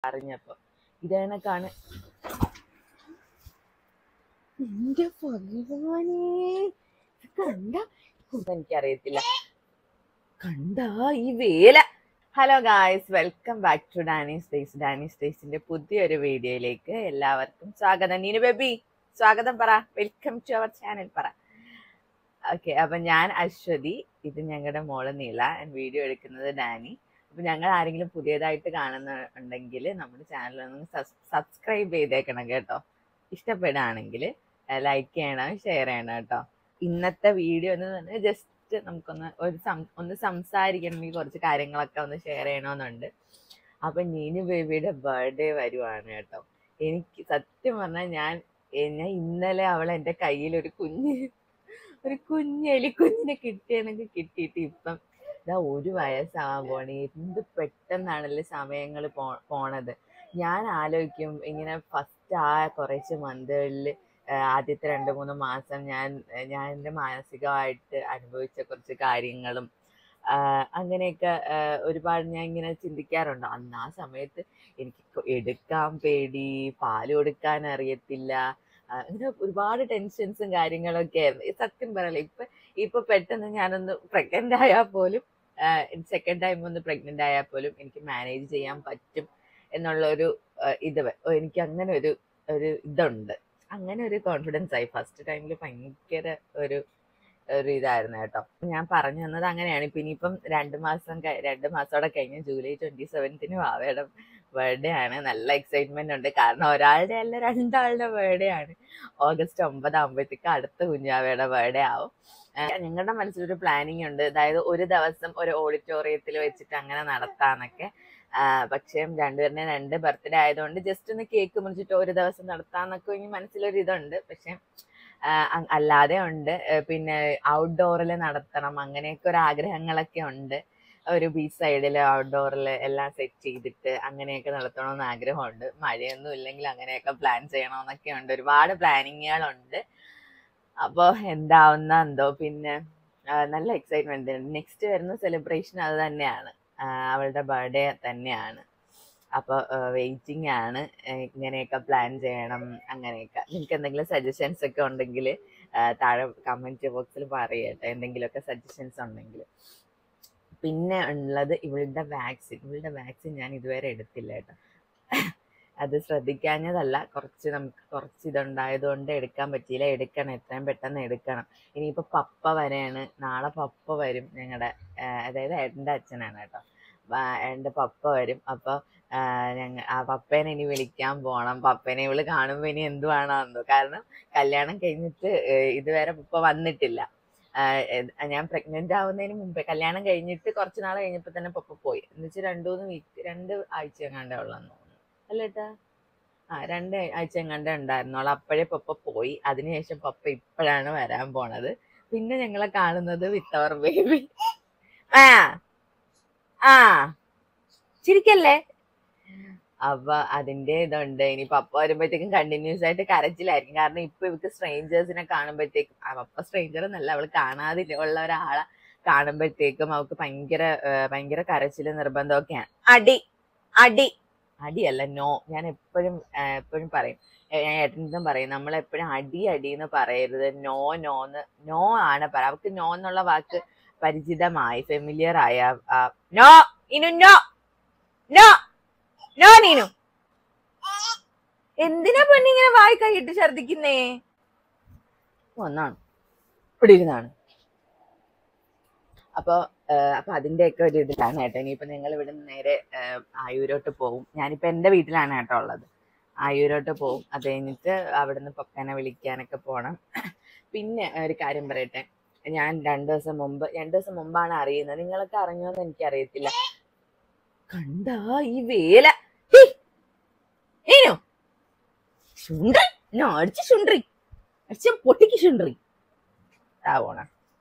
അറിഞ്ഞപ്പോ ഇതേണക്കാണ്. എന്റെ ഭഗവാനേ, കണ്ട എനിക്കറിയത്തില്ല, കണ്ട ഈ വേല. Hello guys, welcome back to Danees days. Danees ഡേയ്സിന്റെ പുതിയൊരു വീഡിയോയിലേക്ക് എല്ലാവർക്കും സ്വാഗതം. നീനു ബേബി സ്വാഗതം പറ, വെൽക്കം ടു അവർ ചാനൽ പറ. ഓക്കെ, അപ്പൊ ഞാൻ അശ്വതി, ഇത് ഞങ്ങളുടെ മോള് നീല, വീഡിയോ എടുക്കുന്നത് ഡാനി. അപ്പൊ ഞങ്ങൾ ആരെങ്കിലും പുതിയതായിട്ട് കാണുന്നുണ്ടെങ്കിൽ നമ്മുടെ ചാനൽ ഒന്ന് സബ്സ്ക്രൈബ് ചെയ്തേക്കണം കേട്ടോ. ഇഷ്ടപ്പെടുകയാണെങ്കിൽ ലൈക്ക് ചെയ്യണം, ഷെയർ ചെയ്യണം കേട്ടോ. ഇന്നത്തെ വീഡിയോ എന്ന് പറഞ്ഞാൽ ജസ്റ്റ് നമുക്കൊന്ന് ഒന്ന് സംസാരിക്കണമെങ്കിൽ കുറച്ച് കാര്യങ്ങളൊക്കെ ഒന്ന് ഷെയർ ചെയ്യണമെന്നുണ്ട്. അപ്പൊ നീനു ബേബിയുടെ ബർത്ത്ഡേ വരുവാണ് കേട്ടോ. എനിക്ക് സത്യം പറഞ്ഞാൽ ഞാൻ ഇന്നലെ അവൾ എൻ്റെ കയ്യിൽ ഒരു കുഞ്ഞെലിക്കുഞ്ഞിനെ കിട്ടിയാണെങ്കിൽ കിട്ടിയിട്ട് ഇപ്പം ഇതാ 1 വയസ്സാവാൻ പോണേ. എന്ത് പെട്ടെന്നാണല്ലേ സമയങ്ങൾ പോണത്. ഞാൻ ആലോചിക്കും ഇങ്ങനെ ഫസ്റ്റ് കുറച്ച് മന്തുകളിൽ ആദ്യത്തെ 2-3 മാസം ഞാൻ എൻ്റെ മാനസികമായിട്ട് അനുഭവിച്ച കുറച്ച് കാര്യങ്ങളും അങ്ങനെയൊക്കെ ഒരുപാട് ഞാൻ ഇങ്ങനെ ചിന്തിക്കാറുണ്ട്. അന്ന് ആ സമയത്ത് എനിക്ക് എടുക്കാൻ പേടി, പാല് കൊടുക്കാൻ അറിയത്തില്ല, അങ്ങനെ ഒരുപാട് ടെൻഷൻസും കാര്യങ്ങളൊക്കെ ആയിരുന്നു. സത്യം പറയല, ഇപ്പൊ പെട്ടെന്ന് ഞാനൊന്ന് പ്രഗ്നന്റ് ആയാൽ പോലും, സെക്കൻഡ് ടൈം ഒന്ന് പ്രഗ്നന്റ് ആയാൽ പോലും എനിക്ക് മാനേജ് ചെയ്യാൻ പറ്റും എന്നുള്ള ഒരു എനിക്ക് അങ്ങനെ ഒരു ഇതുണ്ട്, അങ്ങനെ ഒരു കോൺഫിഡൻസ് ആയി. ഫസ്റ്റ് ടൈമിൽ ഭയങ്കര ഒരു ഇതായിരുന്നു കേട്ടോ. ഞാൻ പറഞ്ഞു തന്നത് അങ്ങനെയാണ്. ഇപ്പൊ ഇനിയിപ്പം 2 മാസത്തോടെ കഴിഞ്ഞ് ജൂലൈ 27 വാവയുടെ ബർത്ത്ഡേ ആണ്. നല്ല എക്സൈറ്റ്മെന്റ് ഉണ്ട്, കാരണം ഒരാളുടെ അല്ല 2 ആളുടെ ബർത്ത്ഡേ ആണ്. ഓഗസ്റ്റ് 9 ആകുമ്പോഴത്തേക്ക് അടുത്ത കുഞ്ഞാവയുടെ ബർത്ത്ഡേ ആവും. ഞങ്ങളുടെ മനസ്സിലൊരു പ്ലാനിങ് ഉണ്ട്, അതായത് ഒരു ദിവസം ഒരു ഓഡിറ്റോറിയത്തിൽ വെച്ചിട്ട് അങ്ങനെ നടത്താന്നൊക്കെ. പക്ഷേ രണ്ടുപേരുടെ 2 ബർത്ത്ഡേ ആയതുകൊണ്ട് ജസ്റ്റ് ഒന്ന് കേക്ക് മുറിച്ചിട്ട് ഒരു ദിവസം നടത്താന്നൊക്കെ ഇനി മനസ്സിലൊരു ഇതുണ്ട്. പക്ഷെ അല്ലാതെ ഉണ്ട്, പിന്നെ ഔട്ട്ഡോറിൽ നടത്തണം, അങ്ങനെയൊക്കെ ഒരു ആഗ്രഹങ്ങളൊക്കെ ഉണ്ട്. ഒരു ബീച്ച് സൈഡിൽ ഔട്ട്ഡോറിൽ എല്ലാം സെറ്റ് ചെയ്തിട്ട് അങ്ങനെയൊക്കെ നടത്തണമെന്ന് ആഗ്രഹമുണ്ട്. മഴയൊന്നും ഇല്ലെങ്കിൽ അങ്ങനെയൊക്കെ പ്ലാൻ ചെയ്യണമെന്നൊക്കെ ഉണ്ട്. ഒരുപാട് പ്ലാനിങ്ങുകളുണ്ട്. അപ്പോൾ എന്താവുന്ന എന്തോ. പിന്നെ നല്ല എക്സൈറ്റ്മെന്റ് ഉണ്ട്. നെക്സ്റ്റ് വരുന്ന സെലിബ്രേഷൻ അത് തന്നെയാണ്, അവളുടെ ബർത്ത്ഡേ തന്നെയാണ്. അപ്പോൾ വെയിറ്റിംഗ് ആണ്. ഇങ്ങനെയൊക്കെ പ്ലാൻ ചെയ്യണം, അങ്ങനെയൊക്കെ. നിങ്ങൾക്ക് എന്തെങ്കിലും സജഷൻസ് ഒക്കെ ഉണ്ടെങ്കിൽ താഴെ കമന്റ് ബോക്സിൽ പറയട്ടെ, എന്തെങ്കിലുമൊക്കെ സജഷൻസ് ഉണ്ടെങ്കിൽ. പിന്നെ ഉള്ളത് ഇവളുടെ വാക്സിൻ ഞാൻ ഇതുവരെ എടുത്തില്ല കേട്ടോ. അത് ശ്രദ്ധിക്കാഞ്ഞതല്ല, നമുക്ക് കുറച്ച് ഇതുണ്ടായതുകൊണ്ട് എടുക്കാൻ പറ്റിയില്ല. എടുക്കണം, എത്രയും പെട്ടെന്ന് എടുക്കണം. ഇനിയിപ്പോൾ പപ്പ വരെയാണ്, നാളെ പപ്പ വരും ഞങ്ങളുടെ, അതായത് എൻ്റെ അച്ഛനാണ് കേട്ടോ. എൻ്റെ പപ്പ വരും. അപ്പോൾ ആ പപ്പേനെ ഇനി വിളിക്കാൻ പോണം. പപ്പേനെ ഇവള് കാണുമ്പോൾ ഇനി എന്തുവാണോ എന്തോ, കാരണം കല്യാണം കഴിഞ്ഞിട്ട് ഇതുവരെ പപ്പ വന്നിട്ടില്ല. ഞാൻ പ്രഗ്നന്റ് ആവുന്നതിന് മുമ്പേ, കല്യാണം കഴിഞ്ഞിട്ട് കുറച്ച് നാൾ കഴിഞ്ഞപ്പോൾ തന്നെ പപ്പ പോയി. എന്ന് വെച്ചാൽ 2 ആഴ്ച എങ്ങാണ്ടേ ഉള്ളെന്ന് തോന്നുന്നു, അല്ലേട്ടാ? 2 ആഴ്ച എങ്ങാണ്ടേ ഉണ്ടായിരുന്നോളൂ. അപ്പോഴേ പപ്പ പോയി. അതിനുശേഷം പപ്പ ഇപ്പോഴാണ് വരാൻ പോണത്. പിന്നെ ഞങ്ങളെ കാണുന്നത് വിത്ത് അവർ ബേബി. ആ ചിരിക്കല്ലേ. അപ്പൊ അതിന്റെ ഇതുണ്ട്. ഇനി പപ്പ വരുമ്പോഴത്തേക്കും കണ്ടിന്യൂസ് ആയിട്ട് കരച്ചിലായിരിക്കും, കാരണം ഇപ്പൊ ഇവർക്ക് സ്ട്രേഞ്ചേഴ്സിനെ കാണുമ്പോഴത്തേക്കും, പപ്പ സ്ട്രേഞ്ചർ എന്നല്ല, അവള് കാണാതില്ല ഉള്ള ഒരാളെ കാണുമ്പോഴത്തേക്കും അവൾക്ക് ഭയങ്കര കരച്ചില് നിർബന്ധമൊക്കെയാണ്. അടിയല്ല, നോ. ഞാൻ എപ്പോഴും പറയും, ഞാൻ ഏട്ടനും പറയും, നമ്മളെപ്പോഴും അടി എന്ന് പറയരുത്, നോ ആണ് പറ. അവർക്ക് നോ എന്നുള്ള വാക്ക് പരിചിതമായി, ഫെമിലിയർ ആയ. നോ ഇനു, നോ നോ നോ നീനു. എന്തിനാ പെണ്ണിങ്ങനെ വായി കൈയിട്ട് ഛർദിക്കുന്നേ? ഒന്നാണ് ഇവിടെ ഇരുന്നാണ്. അപ്പൊ അതിന്റെയൊക്കെ ഒരു ഇതിലാണ് കേട്ടോ. ഇനിയിപ്പൊ ഞങ്ങൾ ഇവിടെ നിന്ന് നേരെ ആയൂരോട്ട് പോകും. ഞാനിപ്പോ എൻ്റെ വീട്ടിലാണ് കേട്ടോ ഉള്ളത്. ആയൂരോട്ട് പോകും. അത് കഴിഞ്ഞിട്ട് അവിടുന്ന് പപ്പനെ വിളിക്കാനൊക്കെ പോണം. പിന്നെ ഒരു കാര്യം പറയട്ടെ, ഞാൻ 2 ദിവസം മുമ്പാണ് അറിയുന്നത്. നിങ്ങളൊക്കെ അറിഞ്ഞോന്ന് എനിക്കറിയത്തില്ല. കണ്ടാ ഈ വേല, അടിച്ച് പൊട്ടിക്ക് ശുണ്ട്രി പോണ.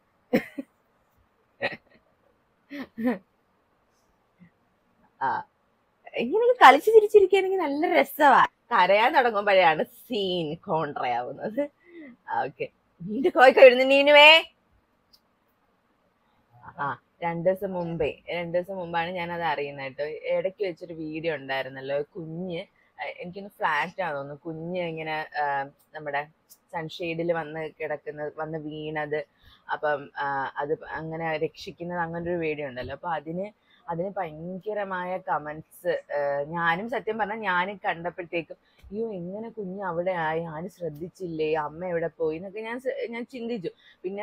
ഇങ്ങനെ കളിച്ചു തിരിച്ചിരിക്കുകയാണെങ്കിൽ നല്ല രസമാ. കരയാൻ തുടങ്ങുമ്പോഴാണ് സീൻ കോൺട്രയാവുന്നത്. ഓക്കെ, നീന്റെ കോയി കഴിയുന്നു നീനുവേ. രണ്ടു ദിവസം മുമ്പാണ് ഞാനത് അറിയുന്നത് കേട്ടോ. ഇടയ്ക്ക് വെച്ചൊരു വീഡിയോ ഉണ്ടായിരുന്നല്ലോ, കുഞ്ഞ് എനിക്കൊന്ന് ഫ്ലാറ്റ് ആണെന്ന് തോന്നുന്നു, കുഞ്ഞ് ഇങ്ങനെ നമ്മുടെ സൺഷെയ്ഡിൽ വന്ന് വീണത്. അപ്പം അത് അങ്ങനെ രക്ഷിക്കുന്നത്, അങ്ങനെ ഒരു വീഡിയോ ഉണ്ടല്ലോ. അപ്പൊ അതിന് ഭയങ്കരമായ കമന്റ്സ്. ഞാനും സത്യം പറഞ്ഞാൽ ഞാനും കണ്ടപ്പോഴത്തേക്കും അയ്യോ എങ്ങനെ കുഞ്ഞ് അവിടെ ആയി, ആരും ശ്രദ്ധിച്ചില്ലേ, അമ്മ എവിടെ പോയി എന്നൊക്കെ ഞാൻ ചിന്തിച്ചു.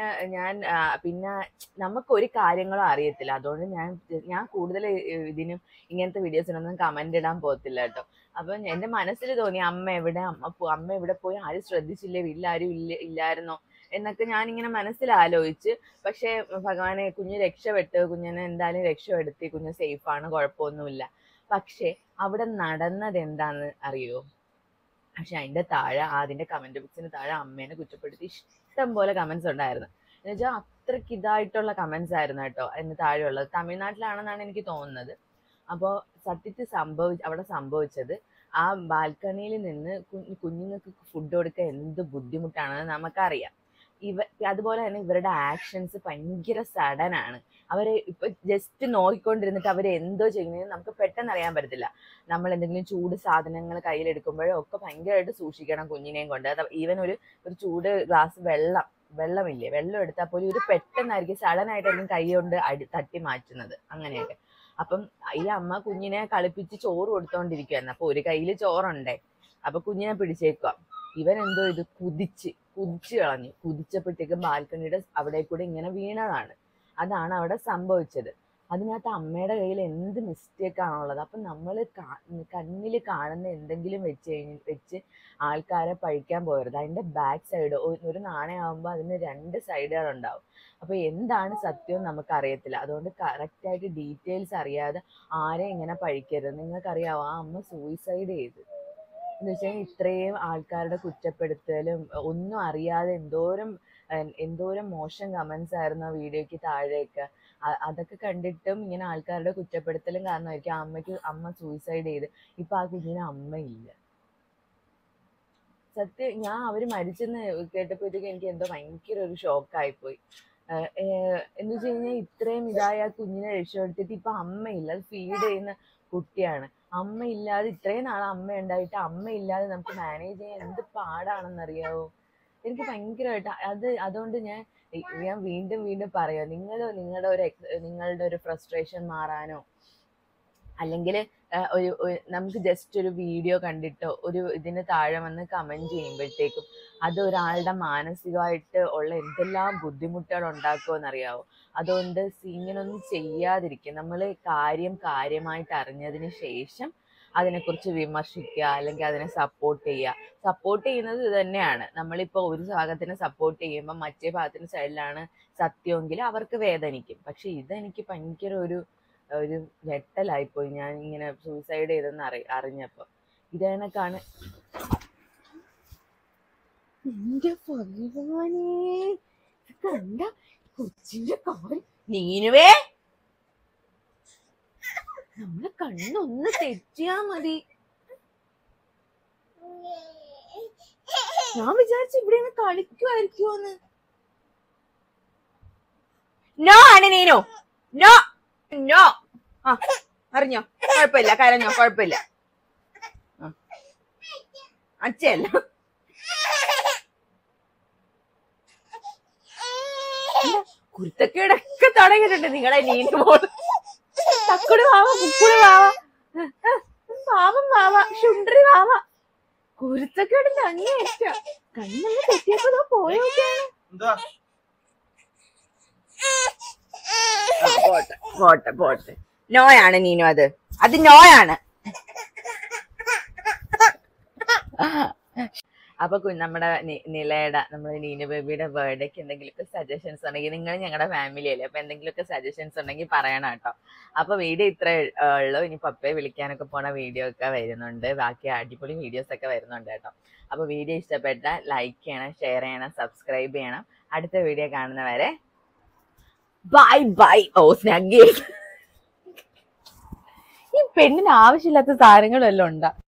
പിന്നെ നമുക്കൊരു കാര്യങ്ങളും അറിയത്തില്ല, അതുകൊണ്ട് ഞാൻ കൂടുതൽ ഇതിനും ഇങ്ങനത്തെ വീഡിയോസിനൊന്നും കമന്റ് ഇടാൻ പോകത്തില്ല കേട്ടോ. അപ്പൊ എന്റെ മനസ്സിൽ തോന്നി അമ്മ എവിടെ പോയി, ആരും ശ്രദ്ധിച്ചില്ലേ, വീട്ടിലാരും ഇല്ലായിരുന്നോ എന്നൊക്കെ ഞാനിങ്ങനെ മനസ്സിലാലോചിച്ച്. പക്ഷെ ഭഗവാനെ, കുഞ്ഞ് രക്ഷപ്പെട്ട്, കുഞ്ഞിനെ എന്തായാലും രക്ഷപ്പെടുത്തി, കുഞ്ഞ് സേഫാണ്, കുഴപ്പമൊന്നുമില്ല. പക്ഷെ അവിടെ നടന്നത് എന്താന്ന് അറിയോ? പക്ഷെ അതിന്റെ കമന്റ് ബോക്സിന് താഴെ അമ്മേനെ കുറ്റപ്പെടുത്തി ഇഷ്ടം പോലെ കമന്റ്സ് ഉണ്ടായിരുന്നു. എന്നുവെച്ചാൽ അത്രയ്ക്ക് ഇതായിട്ടുള്ള കമന്റ്സ് ആയിരുന്നു കേട്ടോ അതിന് താഴെ ഉള്ളത്. തമിഴ്നാട്ടിലാണെന്നാണ് എനിക്ക് തോന്നുന്നത്. അപ്പോൾ സത്യത്തിൽ അവിടെ സംഭവിച്ചത്, ആ ബാൽക്കണിയിൽ നിന്ന് കുഞ്ഞുങ്ങൾക്ക് ഫുഡ് കൊടുക്കാൻ എന്ത് ബുദ്ധിമുട്ടാണെന്ന് നമുക്കറിയാം. അതുപോലെ തന്നെ ഇവരുടെ ആക്ഷൻസ് ഭയങ്കര സഡൻ ആണ്. അവരെ ഇപ്പൊ ജസ്റ്റ് നോക്കിക്കൊണ്ടിരുന്നിട്ട് അവർ എന്തോ ചെയ്യുന്നതെന്ന് നമുക്ക് പെട്ടെന്ന് അറിയാൻ പറ്റത്തില്ല. നമ്മൾ എന്തെങ്കിലും ചൂട് സാധനങ്ങൾ കയ്യിലെടുക്കുമ്പോഴോ ഒക്കെ ഭയങ്കരമായിട്ട് സൂക്ഷിക്കണം കുഞ്ഞിനെയും കൊണ്ട്. ഈവൻ ഒരു ചൂട് ഗ്ലാസ് വെള്ളം എടുത്താൽ പോലും ഒരു പെട്ടെന്നായിരിക്കും സഡൻ ആയിട്ടായിരിക്കും കൈ കൊണ്ട് തട്ടി മാറ്റുന്നത്, അങ്ങനെയൊക്കെ. അപ്പം ഈ അമ്മ കുഞ്ഞിനെ കളിപ്പിച്ച് ചോറ് കൊടുത്തോണ്ടിരിക്കുകയായിരുന്നു. അപ്പൊ ഒരു കയ്യിൽ ചോറുണ്ടേ, അപ്പൊ കുഞ്ഞിനെ പിടിച്ചേക്കുക. ഇവൻ എന്തോ ഇത് കുതിച്ച് കളഞ്ഞു. കുതിച്ചപ്പോഴത്തേക്കും ബാൽക്കണിയുടെ അവിടെ കൂടെ ഇങ്ങനെ വീണതാണ്. അതാണ് അവിടെ സംഭവിച്ചത്. അതിനകത്ത് അമ്മയുടെ കയ്യിൽ എന്ത് മിസ്റ്റേക്ക് ആണുള്ളത്? അപ്പം നമ്മൾ കണ്ണിൽ കാണുന്ന എന്തെങ്കിലും വെച്ച് ആൾക്കാരെ പഴിക്കാൻ പോകരുത്. അതിന്റെ ബാക്ക് സൈഡ്, ഒരു നാണയമാകുമ്പോൾ അതിന് 2 സൈഡുകൾ ഉണ്ടാവും. അപ്പൊ എന്താണ് സത്യം നമുക്ക് അറിയത്തില്ല. അതുകൊണ്ട് കറക്റ്റായിട്ട് ഡീറ്റെയിൽസ് അറിയാതെ ആരെയും ഇങ്ങനെ പഴിക്കരുത്. നിങ്ങൾക്കറിയാവോ, ആ അമ്മ സൂയിസൈഡ് ചെയ്തു എന്ന് വെച്ചാൽ ഇത്രയും ആൾക്കാരുടെ കുറ്റപ്പെടുത്തലും ഒന്നും അറിയാതെ എന്തോരം മോശം കമന്റ്സ് ആയിരുന്നു ആ വീഡിയോയ്ക്ക് താഴെയൊക്കെ. അതൊക്കെ കണ്ടിട്ടും ഇങ്ങനെ ആൾക്കാരുടെ കുറ്റപ്പെടുത്തലും കാരണമായിരിക്കും അമ്മ സൂയിസൈഡ് ചെയ്ത്. ഇപ്പൊ ആ കുഞ്ഞിന് അമ്മയില്ല. സത്യം, ഞാൻ അവര് മരിച്ചെന്ന് കേട്ടപ്പോഴത്തേക്കും എനിക്ക് എന്തോ ഭയങ്കര ഒരു ഷോക്കായിപ്പോയി. എന്ന് വെച്ച് കഴിഞ്ഞാൽ ഇത്രയും ഇതായ ആ കുഞ്ഞിനെ രക്ഷപ്പെടുത്തിയിട്ട് ഇപ്പൊ അമ്മയില്ല. അത് ഫീഡ് ചെയ്യുന്ന കുട്ടിയാണ്. അമ്മയില്ലാതെ ഇത്രയും നാൾ അമ്മ ഉണ്ടായിട്ട് അമ്മയില്ലാതെ നമുക്ക് മാനേജ് ചെയ്യാൻ എന്ത് പാടാണെന്നറിയാവോ? എനിക്ക് ഭയങ്കരമായിട്ട് അതുകൊണ്ട് ഞാൻ വീണ്ടും പറയാം, നിങ്ങളുടെ ഒരു ഫ്രസ്ട്രേഷൻ മാറാനോ അല്ലെങ്കിൽ നമുക്ക് ജസ്റ്റ് ഒരു വീഡിയോ കണ്ടിട്ടോ ഇതിന് താഴെ വന്ന് കമന്റ് ചെയ്യുമ്പോഴത്തേക്കും അത് ഒരാളുടെ മാനസികമായിട്ട് ഉള്ള എന്തെല്ലാം ബുദ്ധിമുട്ടുകൾ ഉണ്ടാക്കുമെന്നറിയാവോ? അതുകൊണ്ട് ഇങ്ങനൊന്നും ചെയ്യാതിരിക്കുക. നമ്മൾ കാര്യമായിട്ട് അറിഞ്ഞതിന് ശേഷം അതിനെക്കുറിച്ച് വിമർശിക്കുക, അല്ലെങ്കിൽ അതിനെ സപ്പോർട്ട് ചെയ്യുന്നത് ഇത് തന്നെയാണ്. നമ്മളിപ്പോൾ ഒരു ഭാഗത്തിനെ സപ്പോർട്ട് ചെയ്യുമ്പോൾ മറ്റേ ഭാഗത്തിന്റെ സൈഡിലാണ് സത്യമെങ്കിൽ അവർക്ക് വേദനിക്കും. പക്ഷെ ഇതെനിക്ക് ഭയങ്കര ഒരു ഞെട്ടലായിപ്പോയി ഞാൻ ഇങ്ങനെ സൂയിസൈഡ് ചെയ്തെന്ന് അറിഞ്ഞപ്പോ. ഇതേണക്കാണ് എന്റെ ഭഗവാനേ, കണ്ട കൊച്ചിന്റെ കാര്യം. നീനുവേ, നമ്മളെ കണ്ണൊന്ന് തെറ്റിയാ മതി. ഞാൻ വിചാരിച്ചു ഇവിടെ നിന്ന് കളിക്കുമായിരിക്കുമോന്ന്. നോ ആണ് നീനു, നോ നോ. ആ അറിഞ്ഞോ, കുഴപ്പമില്ല, കരഞ്ഞോ, കുഴപ്പമില്ല. അച്ഛല്ല കുരുത്തക്കേടൊക്കെ തുടങ്ങിയിട്ടുണ്ട് നിങ്ങളെ നീനു മോള്. തക്കുട് വാവ, മുക്കുട് വാവ, പാവം വാവ, ശുണ്ട്രി വാവ, കുരുത്തക്കേടിന്റെ അങ്ങേറ്റ. കണ്ണൊന്ന് തെറ്റിയപ്പോ പോയൊക്കെയാണ്. പോട്ടെ. നോയാണ് നീനു, അത് നോയാണ്. അപ്പൊ നമ്മുടെ നീനു ബേബിയുടെ ബർത്ത്ഡേക്ക് എന്തെങ്കിലുമൊക്കെ സജഷൻസ് ഉണ്ടെങ്കിൽ, നിങ്ങൾ ഞങ്ങളുടെ ഫാമിലി അല്ലേ, അപ്പൊ എന്തെങ്കിലുമൊക്കെ സജഷൻസ് ഉണ്ടെങ്കിൽ പറയണം കേട്ടോ. അപ്പൊ വീഡിയോ ഇത്രേ ഉള്ളൂ. ഇനി പപ്പയെ വിളിക്കാനൊക്കെ പോണ വീഡിയോ ഒക്കെ വരുന്നുണ്ട്, ബാക്കി അടിപൊളി വീഡിയോസ് ഒക്കെ വരുന്നുണ്ട് കേട്ടോ. അപ്പൊ വീഡിയോ ഇഷ്ടപ്പെട്ടാൽ ലൈക്ക് ചെയ്യണം, ഷെയർ ചെയ്യണം, സബ്സ്ക്രൈബ് ചെയ്യണം. അടുത്ത വീഡിയോ കാണുന്നവരെ ബൈ. ഓ സ്നഗ്ഗി, ഈ പെണ്ണിന് ആവശ്യമില്ലാത്ത സാധനങ്ങളെല്ലാം ഉണ്ടാ.